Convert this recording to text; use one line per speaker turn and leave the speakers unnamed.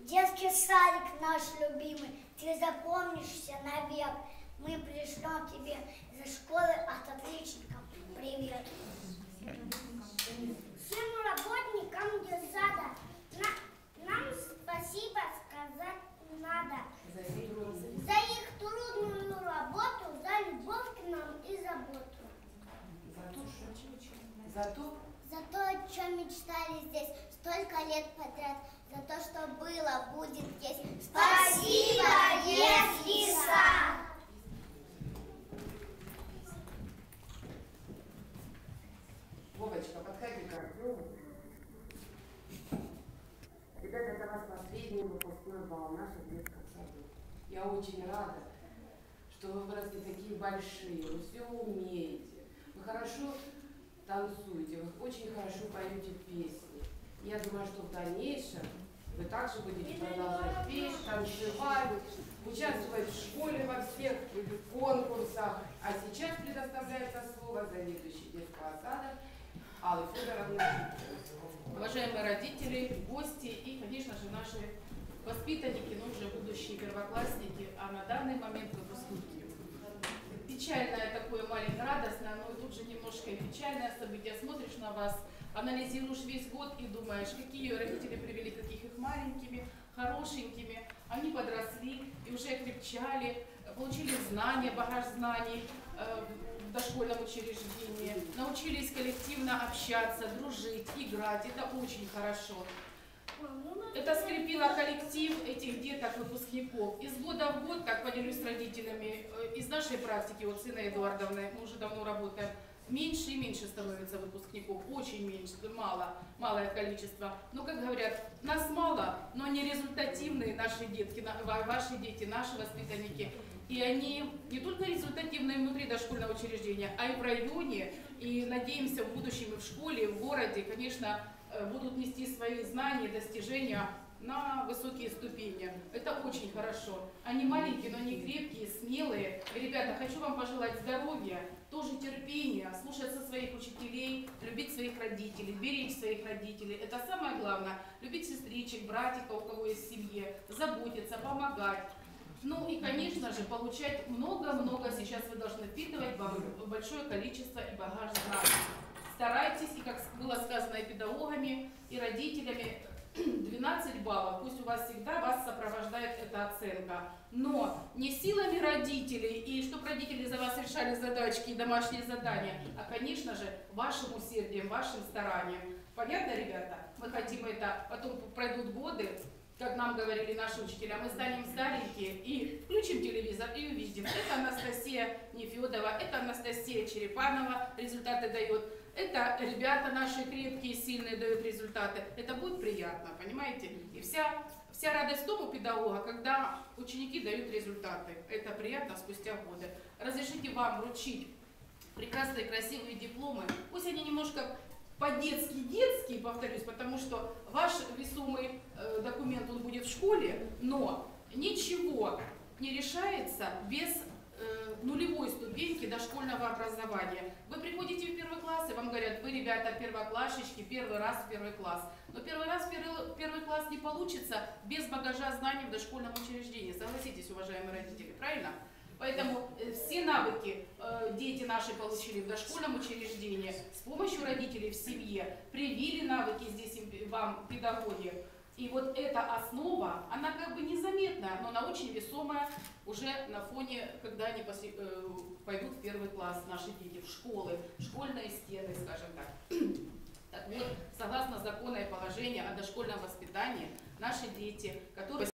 Детский садик наш любимый, ты запомнишься навек. Мы пришлем тебе из школы от отличников привет. Всем работникам детсада нам спасибо сказать надо. За их трудную работу, за любовь к нам и заботу. За то, о чем мечтали здесь столько лет подряд. За то, что было, будет здесь. Спасибо, детский сад!
Вовочка, подходи к окну. Ребята, это ваш последний выпускной бал в нашем детском саду. Я очень рада, что вы выросли такие большие, вы все умеете, вы хорошо танцуете, вы очень хорошо поете песни. Я думаю, что в дальнейшем вы также будете продолжать петь, танцевать, участвовать в школе во всех конкурсах. А сейчас предоставляется слово заведующей детского сада Аллы Федоровны.
Уважаемые родители, гости и, конечно же, наши воспитанники, но уже будущие первоклассники, а на данный момент выпускники. Печальное такое, маленькое, радостное, но тут же немножко и печальное событие. Смотришь на вас, анализируешь весь год и думаешь, какие родители привели, каких их маленькими, хорошенькими. Они подросли и уже крепчали, получили знания, багаж знаний в дошкольном учреждении, научились коллективно общаться, дружить, играть. Это очень хорошо. Это скрепило коллектив этих деток, выпускников. Из года в год, так поделюсь с родителями, из нашей практики, вот сына Эдуардовны, мы уже давно работаем, меньше и меньше становится выпускников, очень меньше, малое количество. Но, как говорят, нас мало, но они результативные, наши детки, ваши дети, наши воспитанники. И они не только результативные внутри дошкольного учреждения, а и в районе, и надеемся в будущем и в школе, и в городе, конечно, будут нести свои знания, достижения на высокие ступени. Это очень хорошо. Они маленькие, но они крепкие, смелые. И, ребята, хочу вам пожелать здоровья, тоже терпения, слушаться своих учителей, любить своих родителей, беречь своих родителей. Это самое главное. Любить сестричек, братика, у кого есть в семье, заботиться, помогать. Ну и, конечно же, получать много-много, сейчас вы должны впитывать большое количество и багаж знаний. Старайтесь, и как было сказано и педагогами, и родителями, 12 баллов, пусть у вас всегда вас сопровождает эта оценка. Но не силами родителей, и чтобы родители за вас решали задачки и домашние задания, а, конечно же, вашим усердием, вашим старанием. Понятно, ребята? Мы хотим это, потом пройдут годы, как нам говорили наши учителя, мы станем старенькие и включим телевизор и увидим. Это Анастасия Нефедова, это Анастасия Черепанова результаты дает. Это ребята наши крепкие, сильные дают результаты. Это будет приятно, понимаете? И вся радость в том у педагога, когда ученики дают результаты. Это приятно спустя годы. Разрешите вам вручить прекрасные, красивые дипломы. Пусть они немножко по-детски, повторюсь, потому что ваш весомый документ, он будет в школе, но ничего не решается без нулевой ступеньки дошкольного образования. Вы приходите в первый класс, и вам говорят, вы, ребята, первокласснички, первый раз в первый класс. Но первый раз в первый класс не получится без багажа знаний в дошкольном учреждении. Согласитесь, уважаемые родители, правильно? Поэтому все навыки дети наши получили в дошкольном учреждении, с помощью родителей в семье, привили навыки здесь вам педагоги. И вот эта основа, она как бы незаметная, но она очень весомая уже на фоне, когда они пойдут в первый класс, наши дети, в школы, школьные стены, скажем так. Так вот, согласно закону и положению о дошкольном воспитании, наши дети, которые